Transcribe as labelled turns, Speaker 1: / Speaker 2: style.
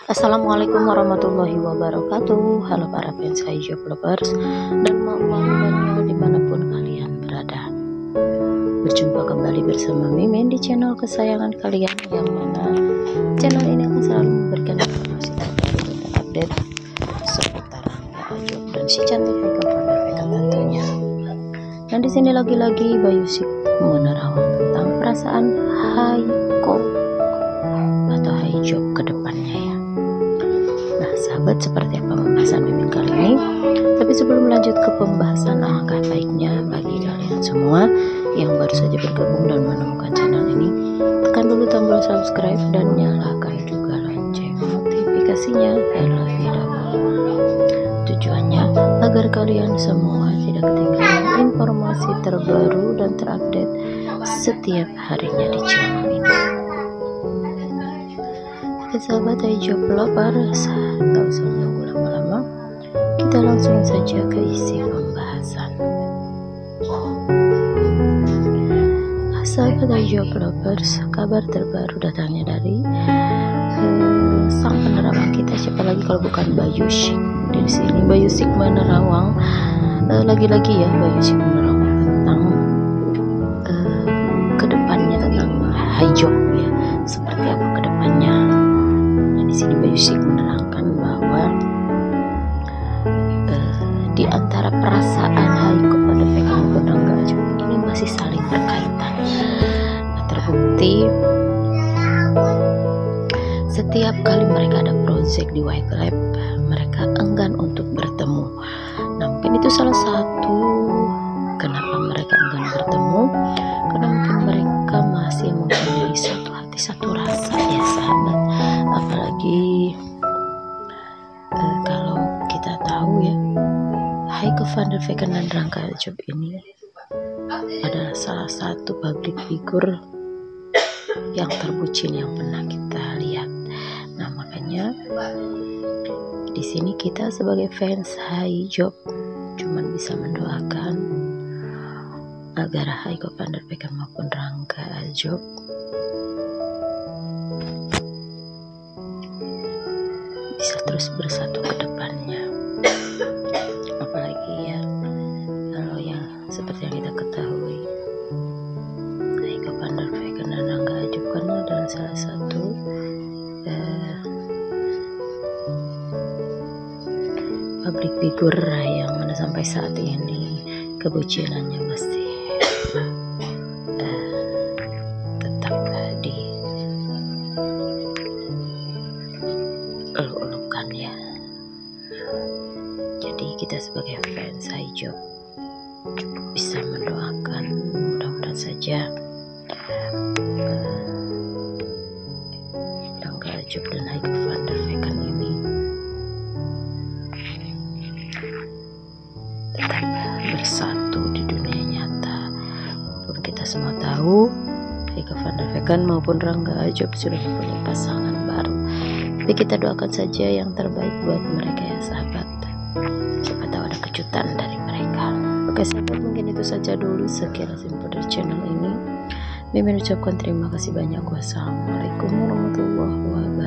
Speaker 1: Assalamualaikum warahmatullahi wabarakatuh. Halo para fans Hijab Lovers dan mama milenial dimanapun kalian berada. Berjumpa kembali bersama Mimin di channel kesayangan kalian, yang mana channel ini akan selalu memberikan informasi terbaru dan terupdate seputar Hijab dan si cantik Vega Vega tentunya. Dan di sini lagi-lagi Bayu Sik menerawang tentang perasaan Haiko atau Hijab ke depannya ya. Nah sahabat, seperti apa pembahasan Mimin kali ini? Tapi sebelum lanjut ke pembahasan, alangkah baiknya bagi kalian semua yang baru saja bergabung dan menemukan channel ini, tekan dulu tombol subscribe dan nyalakan juga lonceng notifikasinya terlebih dahulu. Tujuannya agar kalian semua tidak ketinggalan informasi terbaru dan terupdate setiap harinya di channel ini. Sahabat Hijab Lovers, tak usah menunggu lama-lama, kita langsung saja ke isi pembahasan. Sahabat Hijab Lovers, kabar terbaru datangnya dari sang penerawang kita, siapa lagi kalau bukan Bayu Sik. Di sini Bayu Sik menerawang lagi-lagi ya, Bayu Sik menerawang tentang kedepannya, tentang Hijab ya, seperti apa kedepannya. Di sini Bayu Sik menerangkan bahwa di antara perasaan Haiko pada Vega maupun Rangga Ajob ini masih saling berkaitan. Nah, terbukti setiap kali mereka ada project di White Lab, mereka enggan untuk bertemu. Nah, mungkin itu salah satu kenapa mereka enggan bertemu, karena mungkin mereka masih mempunyai satu hati satu rasa ya sahabat. Apalagi kalau kita tahu ya, Haiko van der Vecken dan Rangga Ajob ini adalah salah satu public figure yang terbucin yang pernah kita lihat. Nah makanya di sini kita sebagai fans Hijab cuman bisa mendoakan agar Haiko van der Vecken maupun Rangga Ajob bisa terus bersatu ke depannya. Apalagi ya, kalau yang seperti yang kita ketahui, Haiko van der Vecken dan Rangga Ajob kan adalah salah satu public figure yang mana sampai saat ini kebucinannya masih tetap di eluk-elukan ya. Jadi kita sebagai fans Hijab cukup bisa mendoakan, mudah-mudahan saja Rangga Ajob dan Haiko van der Vecken ini tetap bersatu di dunia nyata. Walaupun kita semua tahu Haiko van der Vecken maupun Rangga Ajob sudah mempunyai pasangan baru, tapi kita doakan saja yang terbaik buat mereka ya sahabat. Siapa tahu ada kejutan dari mereka. Oke sahabat, mungkin itu saja dulu sekilas info dari channel ini. Mimin ucapkan terima kasih banyak. Wassalamualaikum warahmatullahi wabarakatuh.